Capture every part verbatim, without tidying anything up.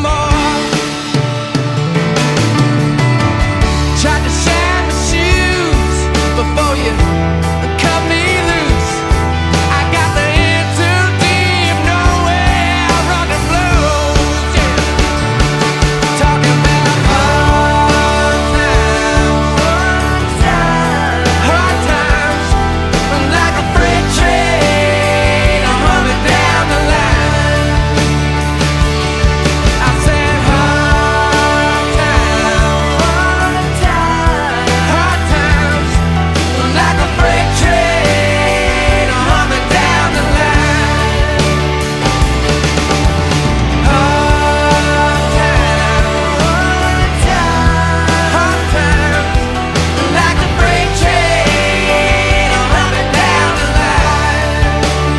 more. Tried to shine my shoes before you cut me loose. I got the end too deep, nowhere, rock and blues, yeah. Talking about hard times, hard times, like a freight train humming down the line. I said hard times, hard times, like a freight train humming down the line. Hard times, hard times, like a freight train humming down the line.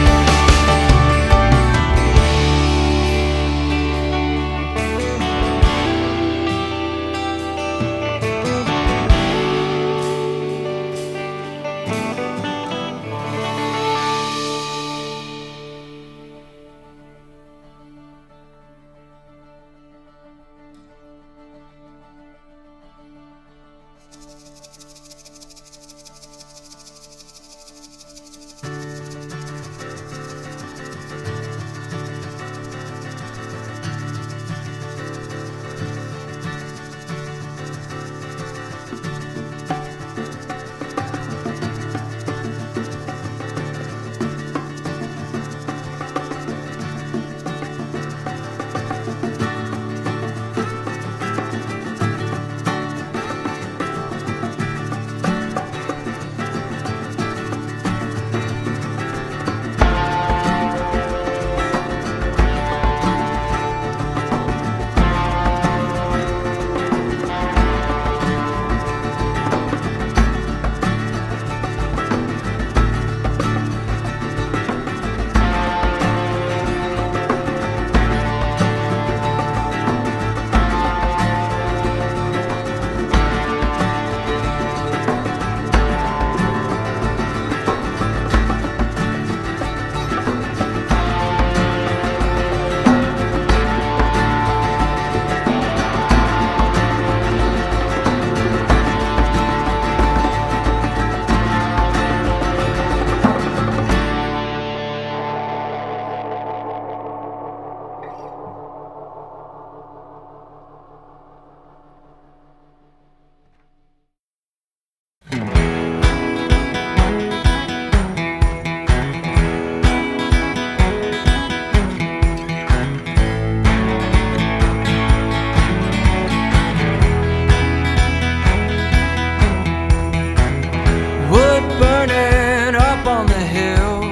Wood burning up on the hill,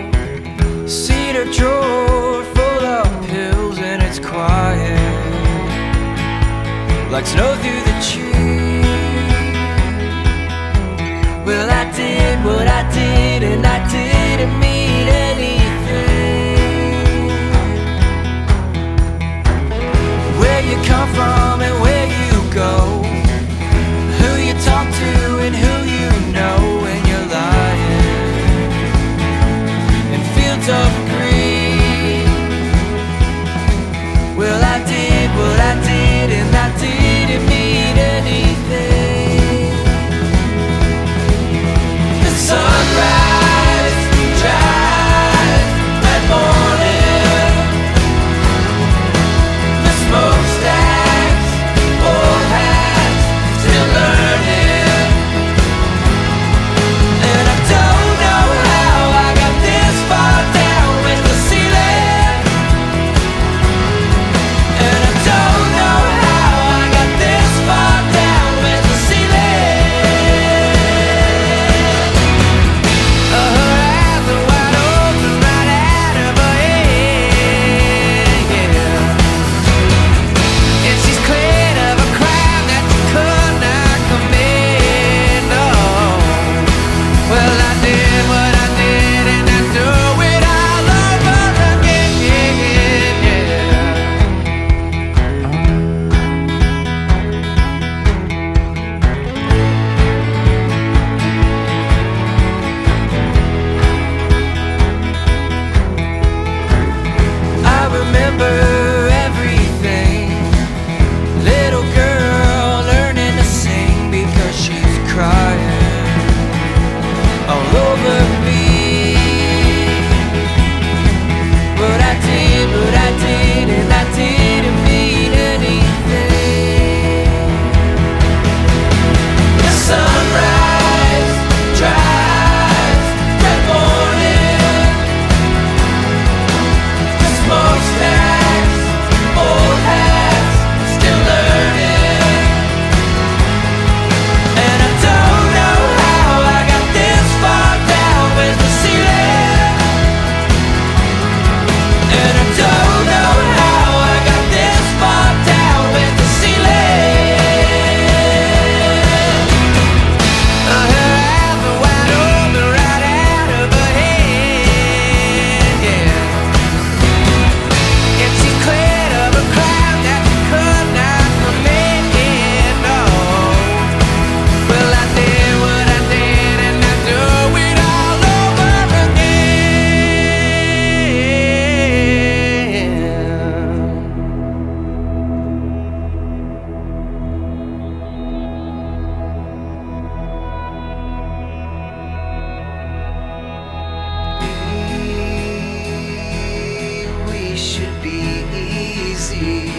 cedar drawer full of pills, and it's quiet like snow through the trees. Well, I did what I did, and I didn't mean anything. Where you come from and where you go, who you talk to and who you know, when you're lying in fields of green. Well, I did what I did, and I didn't mean anything. The sunrise dries that morning, the smokestacks, old hats, still learning. And I don't know how I got this far down be.